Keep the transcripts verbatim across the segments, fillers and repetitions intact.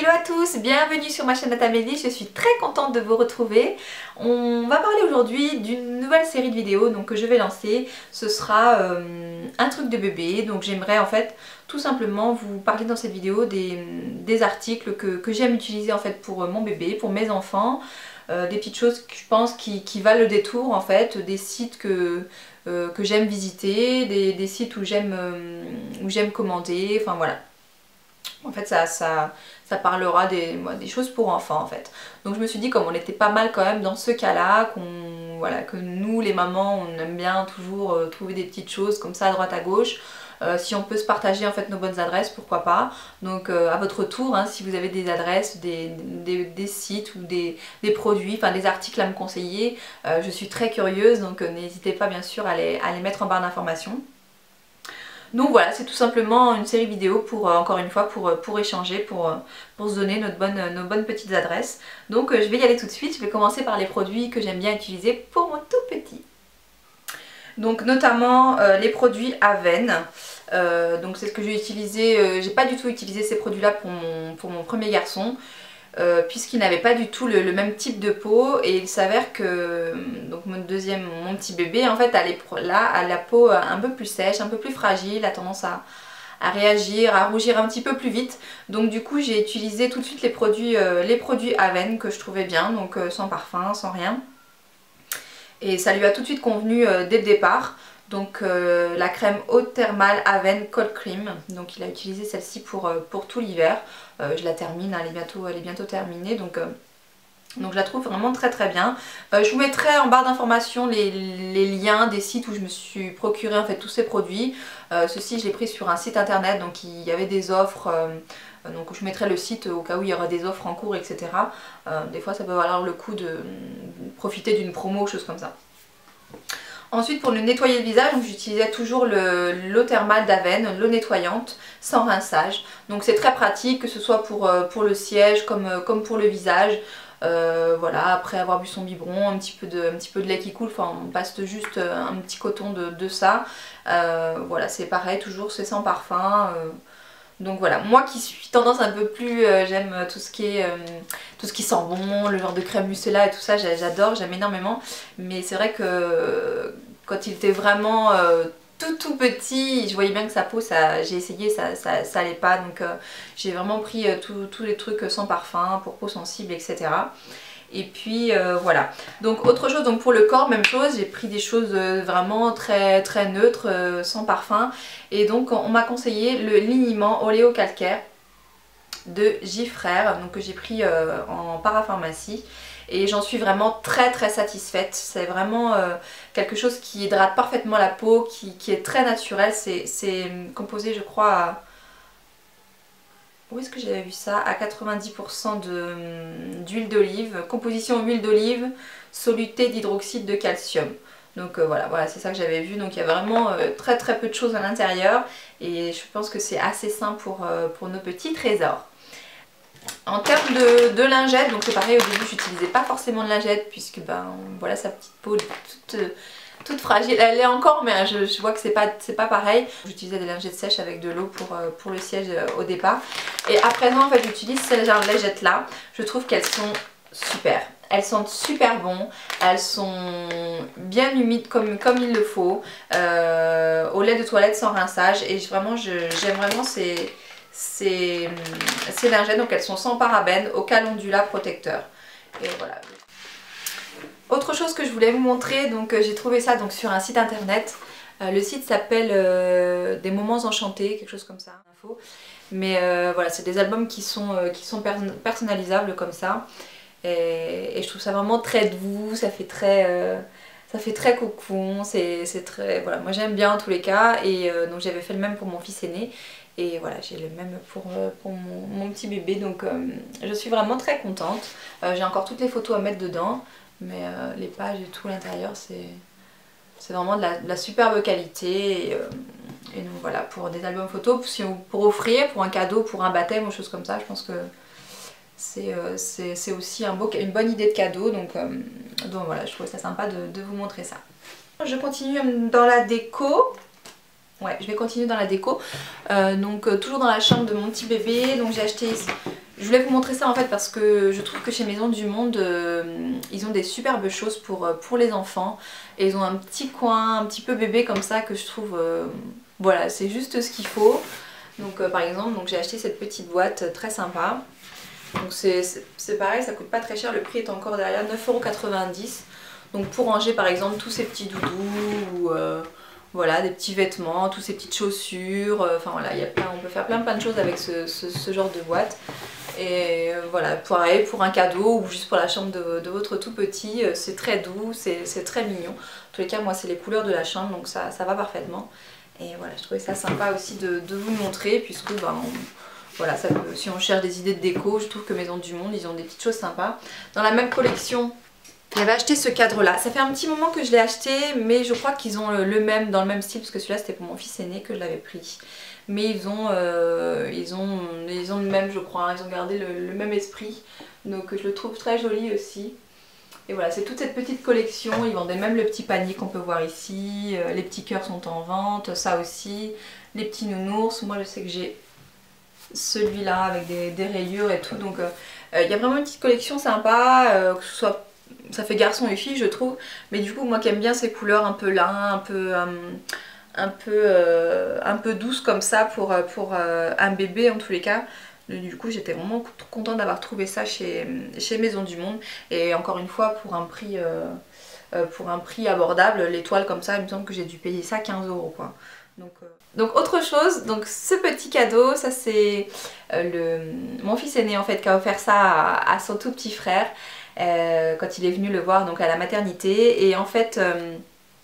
Hello à tous, bienvenue sur ma chaîne Amélie, je suis très contente de vous retrouver. On va parler aujourd'hui d'une nouvelle série de vidéos donc, que je vais lancer. Ce sera euh, un truc de bébé, donc j'aimerais en fait tout simplement vous parler dans cette vidéo des, des articles que, que j'aime utiliser en fait pour mon bébé, pour mes enfants. Euh, des petites choses que je pense qui, qui valent le détour en fait, des sites que, euh, que j'aime visiter, des, des sites où j'aime euh, où j'aime commander, enfin voilà. En fait ça, ça, ça parlera des, des choses pour enfants en fait. Donc je me suis dit comme on était pas mal quand même dans ce cas là, qu'on, voilà, que nous les mamans on aime bien toujours euh, trouver des petites choses comme ça à droite à gauche. Euh, si on peut se partager en fait nos bonnes adresses, pourquoi pas. Donc euh, à votre tour, hein, si vous avez des adresses, des, des, des sites ou des, des produits, enfin des articles à me conseiller, euh, je suis très curieuse, donc euh, n'hésitez pas bien sûr à les, à les mettre en barre d'informations. Donc voilà, c'est tout simplement une série vidéo pour, euh, encore une fois, pour, pour échanger, pour, pour se donner notre bonne, nos bonnes petites adresses. Donc euh, je vais y aller tout de suite, je vais commencer par les produits que j'aime bien utiliser pour mon tout petit. Donc notamment euh, les produits Aven, euh, donc c'est ce que j'ai utilisé, euh, j'ai pas du tout utilisé ces produits là pour mon, pour mon premier garçon. Euh, puisqu'il n'avait pas du tout le, le même type de peau et il s'avère que donc mon deuxième, mon petit bébé en fait a, les, là, a la peau un peu plus sèche, un peu plus fragile, a tendance à, à réagir, à rougir un petit peu plus vite. Donc du coup j'ai utilisé tout de suite les produits, euh, les produits Aven que je trouvais bien, donc euh, sans parfum, sans rien. Et ça lui a tout de suite convenu euh, dès le départ. Donc euh, la crème eau thermale Aven Cold Cream, donc il a utilisé celle-ci pour, euh, pour tout l'hiver. Euh, je la termine, hein, elle, est bientôt, elle est bientôt terminée, donc, euh, donc je la trouve vraiment très très bien. Euh, je vous mettrai en barre d'informations les, les liens des sites où je me suis procuré en fait tous ces produits. Euh, ceci je l'ai pris sur un site internet, donc il y avait des offres, euh, donc je mettrai le site au cas où il y aura des offres en cours, et cetera. Euh, des fois ça peut valoir le coup de, de profiter d'une promo, choses comme ça. Ensuite pour le nettoyer le visage, j'utilisais toujours l'eau thermale d'Aven, l'eau nettoyante, sans rinçage. Donc c'est très pratique, que ce soit pour, pour le siège comme, comme pour le visage. Euh, voilà, après avoir bu son biberon, un petit peu de, un petit peu de lait qui coule, enfin on passe juste un petit coton de, de ça. Euh, voilà, c'est pareil, toujours c'est sans parfum. Euh, Donc voilà, moi qui suis tendance un peu plus, euh, j'aime tout ce qui est, euh, tout ce qui sent bon, le genre de crème Lucella et tout ça, j'adore, j'aime énormément. Mais c'est vrai que quand il était vraiment euh, tout tout petit, je voyais bien que sa peau, j'ai essayé, ça, ça, ça allait pas. Donc euh, j'ai vraiment pris euh, tous les trucs sans parfum, pour peau sensible, et cetera. Et puis euh, voilà. Donc autre chose, donc pour le corps, même chose, j'ai pris des choses euh, vraiment très très neutres, euh, sans parfum. Et donc on m'a conseillé le liniment oléo-calcaire de Gifrère, donc que j'ai pris euh, en parapharmacie. Et j'en suis vraiment très très satisfaite. C'est vraiment euh, quelque chose qui hydrate parfaitement la peau, qui, qui est très naturel. C'est composé je crois à... Où est-ce que j'avais vu ça? À quatre-vingt-dix pour cent d'huile d'olive, composition huile d'olive, soluté d'hydroxyde de calcium. Donc euh, voilà, voilà c'est ça que j'avais vu. Donc il y a vraiment euh, très très peu de choses à l'intérieur et je pense que c'est assez sain pour, euh, pour nos petits trésors. En termes de, de lingettes, donc c'est pareil, au début j'utilisais pas forcément de lingettes puisque ben voilà sa petite peau toute... Euh, toute fragile, elle l'est encore mais je, je vois que c'est pas, c'est pas pareil. J'utilisais des lingettes sèches avec de l'eau pour, euh, pour le siège euh, au départ. Et à présent en fait j'utilise ces lingettes là. Je trouve qu'elles sont super. Elles sentent super bon, elles sont bien humides comme, comme il le faut, euh, au lait de toilette sans rinçage. Et vraiment j'aime vraiment ces, ces, ces lingettes, donc elles sont sans parabènes, au calendula protecteur. Et voilà. Autre chose que je voulais vous montrer, donc euh, j'ai trouvé ça donc, sur un site internet. Euh, le site s'appelle euh, Des Moments Enchantés, quelque chose comme ça. Info. Mais euh, voilà, c'est des albums qui sont, euh, qui sont personnalisables comme ça. Et, et je trouve ça vraiment très doux, ça fait très, euh, ça fait très cocon, c'est très... Voilà, moi j'aime bien en tous les cas. Et euh, donc j'avais fait le même pour mon fils aîné. Et voilà, j'ai le même pour, euh, pour mon, mon petit bébé. Donc euh, je suis vraiment très contente. Euh, j'ai encore toutes les photos à mettre dedans. Mais euh, les pages et tout l'intérieur, c'est vraiment de la, de la superbe qualité. Et, euh, et donc voilà, pour des albums photos, si vous, pour offrir, pour un cadeau, pour un baptême ou choses comme ça, je pense que c'est euh, aussi un beau, une bonne idée de cadeau. Donc, euh, donc voilà, je trouve ça sympa de, de vous montrer ça. Je continue dans la déco. Ouais, je vais continuer dans la déco. Euh, donc euh, toujours dans la chambre de mon petit bébé. Donc j'ai acheté Je voulais vous montrer ça en fait parce que je trouve que chez Maison du Monde, euh, ils ont des superbes choses pour, pour les enfants. Et ils ont un petit coin, un petit peu bébé comme ça que je trouve, euh, voilà, c'est juste ce qu'il faut. Donc euh, par exemple, j'ai acheté cette petite boîte très sympa. Donc c'est pareil, ça coûte pas très cher, le prix est encore derrière, neuf euros quatre-vingt-dix. Donc pour ranger par exemple tous ces petits doudous ou euh, voilà, des petits vêtements, toutes ces petites chaussures, euh, enfin voilà, y a plein, on peut faire plein plein de choses avec ce, ce, ce genre de boîte. Et euh, voilà, pareil pour un cadeau ou juste pour la chambre de, de votre tout petit, euh, c'est très doux, c'est très mignon. En tous les cas, moi c'est les couleurs de la chambre, donc ça, ça va parfaitement. Et voilà, je trouvais ça sympa aussi de, de vous le montrer, puisque bah, on, voilà, ça peut, si on cherche des idées de déco, je trouve que Maison du Monde, ils ont des petites choses sympas. Dans la même collection, j'avais acheté ce cadre là, ça fait un petit moment que je l'ai acheté, mais je crois qu'ils ont le, le même, dans le même style, parce que celui-là c'était pour mon fils aîné que je l'avais pris. Mais ils ont, euh, ils, ont, ils ont le même je crois, hein, ils ont gardé le, le même esprit, donc je le trouve très joli aussi. Et voilà, c'est toute cette petite collection, ils vendaient même le petit panier qu'on peut voir ici, euh, les petits cœurs sont en vente, ça aussi, les petits nounours, moi je sais que j'ai celui-là avec des, des rayures et tout, donc il euh, euh, y a vraiment une petite collection sympa, euh, que ce soit, ça fait garçon et fille je trouve, mais du coup moi qui aime bien ces couleurs un peu lin, un peu... Euh, un peu, euh, un peu douce comme ça pour, pour euh, un bébé en tous les cas. Du coup j'étais vraiment contente d'avoir trouvé ça chez, chez Maison du Monde, et encore une fois pour un prix, euh, euh, pour un prix abordable, l'étoile comme ça il me semble que j'ai dû payer ça quinze euros quoi. Donc, euh... donc autre chose, donc ce petit cadeau, ça c'est euh, le mon fils aîné en fait qui a offert ça à, à son tout petit frère euh, quand il est venu le voir donc à la maternité, et en fait euh,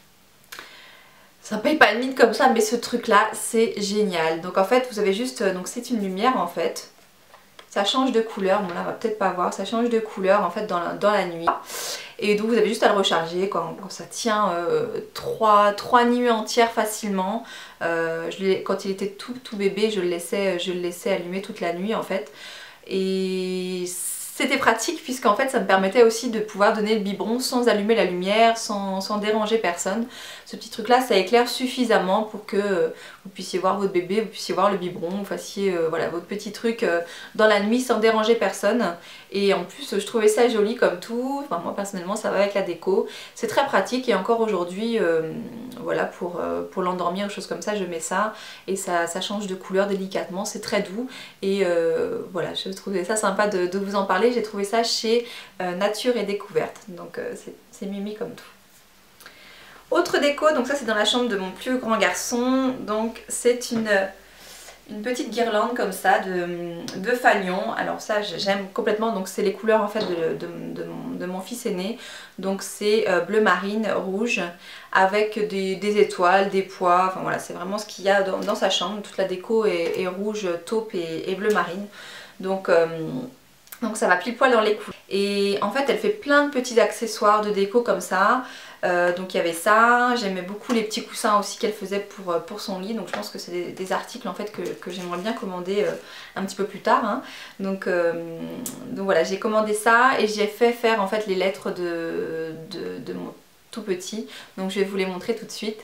ça paye pas le mine comme ça, mais ce truc là c'est génial. Donc en fait vous avez juste, donc c'est une lumière en fait, ça change de couleur, bon là on va peut-être pas voir, ça change de couleur en fait dans la, dans la nuit. Et donc vous avez juste à le recharger quand, quand ça tient euh, trois nuits entières facilement. Euh, je quand il était tout, tout bébé je le, laissais, je le laissais allumer toute la nuit en fait. Et c'était pratique puisqu'en fait ça me permettait aussi de pouvoir donner le biberon sans allumer la lumière, sans, sans déranger personne. Ce petit truc là ça éclaire suffisamment pour que euh, vous puissiez voir votre bébé, vous puissiez voir le biberon, vous fassiez euh, voilà, votre petit truc euh, dans la nuit sans déranger personne. Et en plus je trouvais ça joli comme tout, enfin, moi personnellement ça va avec la déco, c'est très pratique. Et encore aujourd'hui euh, voilà, pour, euh, pour l'endormir ou choses comme ça je mets ça, et ça, ça change de couleur délicatement, c'est très doux. Et euh, voilà, je trouvais ça sympa de, de vous en parler. J'ai trouvé ça chez euh, Nature et Découverte, donc euh, c'est mimi comme tout. Autre déco, donc ça c'est dans la chambre de mon plus grand garçon, donc c'est une, une petite guirlande comme ça de, de fanion. Alors ça j'aime complètement, donc c'est les couleurs en fait de, de, de, mon, de mon fils aîné, donc c'est euh, bleu marine, rouge, avec des, des étoiles, des pois, enfin voilà, c'est vraiment ce qu'il y a dans, dans sa chambre. Toute la déco est, est rouge, taupe et, et bleu marine, donc... Euh, Donc ça va pile poil dans les coups. Et en fait elle fait plein de petits accessoires de déco comme ça. Euh, donc il y avait ça, j'aimais beaucoup les petits coussins aussi qu'elle faisait pour, pour son lit. Donc je pense que c'est des, des articles en fait que, que j'aimerais bien commander euh, un petit peu plus tard. Hein. Donc, euh, donc voilà, j'ai commandé ça et j'ai fait faire en fait les lettres de, de, de mon tout petit. Donc je vais vous les montrer tout de suite.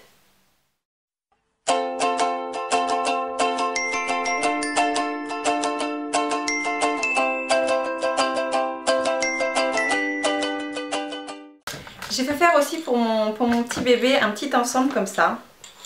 J'ai fait faire aussi pour mon, pour mon petit bébé un petit ensemble comme ça.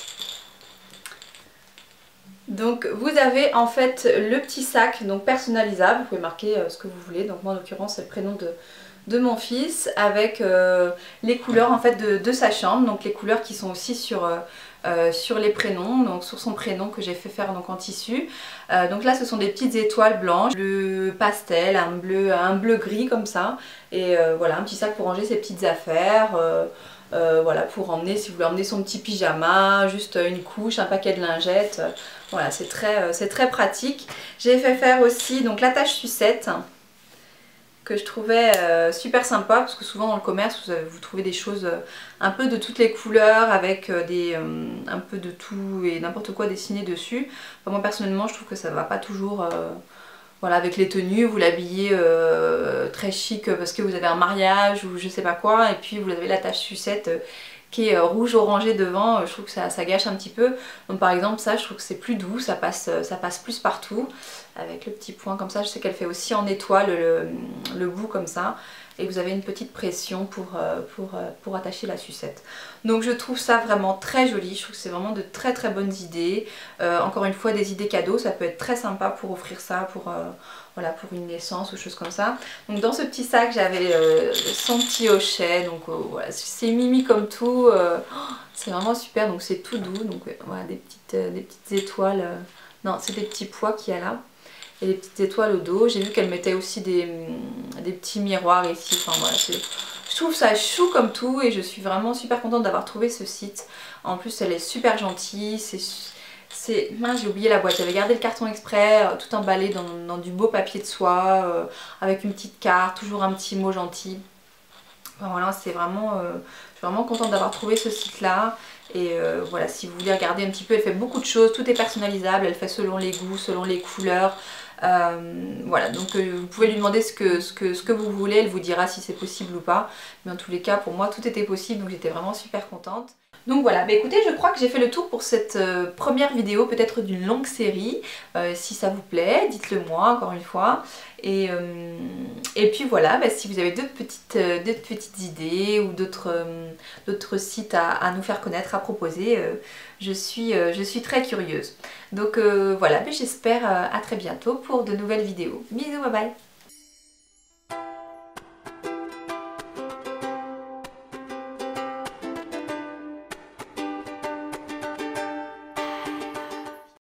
Donc vous avez en fait le petit sac donc personnalisable, vous pouvez marquer euh, ce que vous voulez. Donc moi en l'occurrence c'est le prénom de, de mon fils, avec euh, les couleurs en fait de, de sa chambre. Donc les couleurs qui sont aussi sur... Euh, Euh, sur les prénoms, donc sur son prénom que j'ai fait faire donc en tissu. Euh, donc là ce sont des petites étoiles blanches, bleu pastel, un bleu, un bleu gris comme ça. Et euh, voilà, un petit sac pour ranger ses petites affaires. Euh, euh, voilà, pour emmener, si vous voulez emmener son petit pyjama, juste une couche, un paquet de lingettes. Euh, voilà, c'est très, c'est très pratique. J'ai fait faire aussi donc l'attache sucette, que je trouvais euh, super sympa, parce que souvent dans le commerce vous, avez, vous trouvez des choses euh, un peu de toutes les couleurs, avec euh, des, euh, un peu de tout et n'importe quoi dessiné dessus. Enfin, moi personnellement je trouve que ça va pas toujours, euh, voilà, avec les tenues, vous l'habillez euh, très chic parce que vous avez un mariage ou je sais pas quoi, et puis vous avez la tache sucette euh, qui est rouge orangé devant, je trouve que ça, ça gâche un petit peu. Donc par exemple ça, je trouve que c'est plus doux, ça passe, ça passe plus partout. Avec le petit point comme ça, je sais qu'elle fait aussi en étoile le, le bout comme ça. Et vous avez une petite pression pour, pour, pour attacher la sucette. Donc je trouve ça vraiment très joli, je trouve que c'est vraiment de très très bonnes idées. Euh, encore une fois, des idées cadeaux, ça peut être très sympa pour offrir ça pour, euh, voilà, pour une naissance ou chose comme ça. Donc dans ce petit sac, j'avais euh, son petit hochet, donc euh, voilà, c'est mimi comme tout. Euh, oh, c'est vraiment super, donc c'est tout doux, donc euh, voilà, des petites, euh, des petites étoiles. Euh, non, c'est des petits pois qu'il y a là. Et des petites étoiles au dos. J'ai vu qu'elle mettait aussi des, des petits miroirs ici. Enfin voilà, je trouve ça chou comme tout et je suis vraiment super contente d'avoir trouvé ce site. En plus, elle est super gentille. C'est, mince, j'ai oublié la boîte. J'avais gardé le carton exprès, euh, tout emballé dans, dans du beau papier de soie, euh, avec une petite carte, toujours un petit mot gentil. Enfin, voilà, c'est vraiment, euh, je suis vraiment contente d'avoir trouvé ce site-là. Et euh, voilà, si vous voulez regarder un petit peu, elle fait beaucoup de choses, tout est personnalisable, elle fait selon les goûts, selon les couleurs. Euh, voilà, donc euh, vous pouvez lui demander ce que, ce, que, ce que vous voulez, elle vous dira si c'est possible ou pas. Mais en tous les cas, pour moi, tout était possible, donc j'étais vraiment super contente. Donc voilà, bah écoutez, je crois que j'ai fait le tour pour cette euh, première vidéo, peut-être d'une longue série. Euh, si ça vous plaît, dites-le moi encore une fois. Et, euh, et puis voilà, bah, si vous avez d'autres petites, euh, d'autres petites idées ou d'autres euh, d'autres sites à, à nous faire connaître, à proposer, euh, je, suis, euh, je suis très curieuse. Donc euh, voilà, bah, j'espère euh, à très bientôt pour de nouvelles vidéos. Bisous, bye bye!